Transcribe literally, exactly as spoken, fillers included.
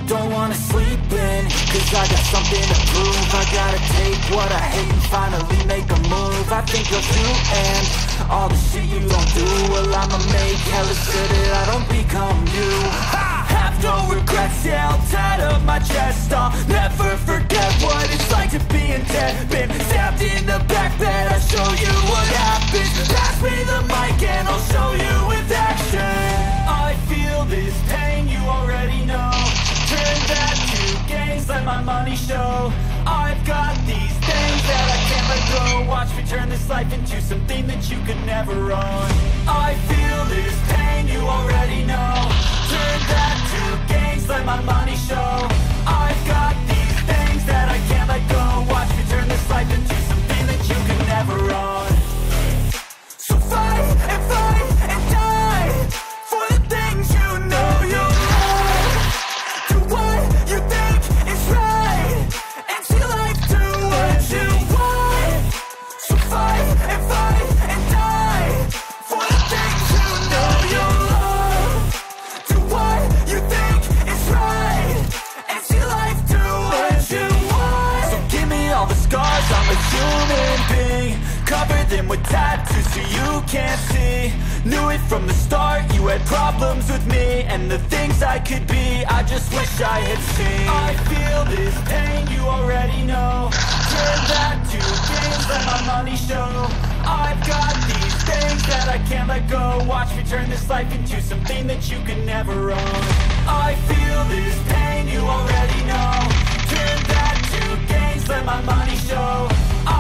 don't wanna sleep in, cause I got something to prove. I gotta take what I hate and finally make a move. I think you'll too, and all the shit you don't do, well, I'ma make hella sure that I don't become you. Ha! Have no regrets, yeah, I'll tie up my chest. I'll never forget what it's like to be in debt. Been stabbed in the back bed, I'll show you what happens. Pass me the mic and I'll show you with action. I feel this pain, you already know. Turn that to gains, let my money show. I've got these things that I can't let go. Watch me turn this life into something that you could never own. I feel this pain, you already know. Turn that to gains, let my money show. I've got these things that I can't let go. Watch me turn this life into something that you could never own. So fight and fight and die for the things you know you love. Do what you think is right and see life do what you want. So fight and fight and die for the things you know you love. Do what you think is right and see life do what you want. So give me all the scars, I'm a human being. Cover them with tattoos so you can't see. Knew it from the start, you had problems with me and the things I could be, I just wish I had seen. I feel this pain, you already know. Turn that to gains, let my money show. I've got these things that I can't let go. Watch me turn this life into something that you could never own. I feel this pain, you already know. Turn that to gains, let my money show.